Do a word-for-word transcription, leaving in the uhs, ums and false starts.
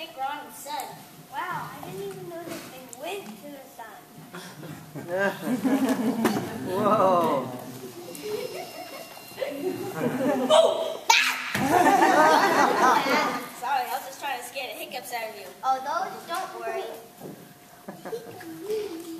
think we're on the sun. Wow, I didn't even know that they went to the sun. Whoa. Oh! Sorry, I was just trying to scare the hiccups out of you. Oh, those? Don't worry.